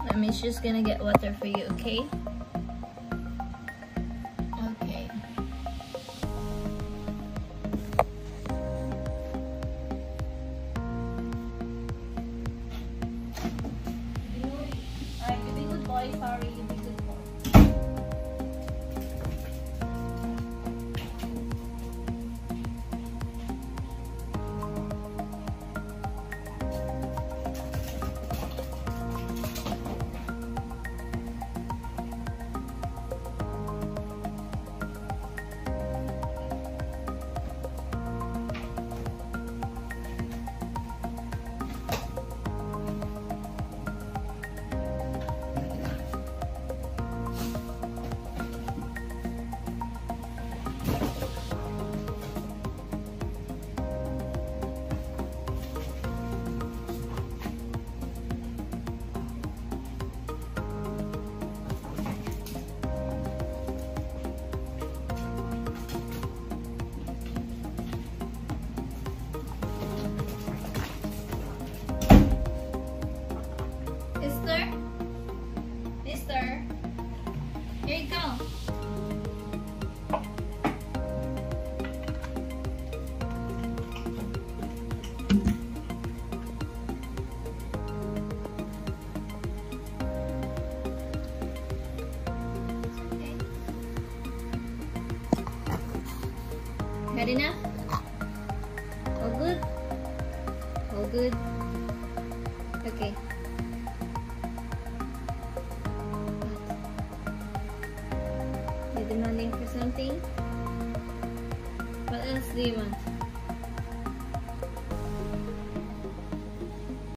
I'm just gonna get water for you, okay? Okay. Alright, you be good boy. Sorry, you be good boy. Mister, here you go. Okay. Got enough? All good? All good? Okay. You're demanding for something? What else do you want?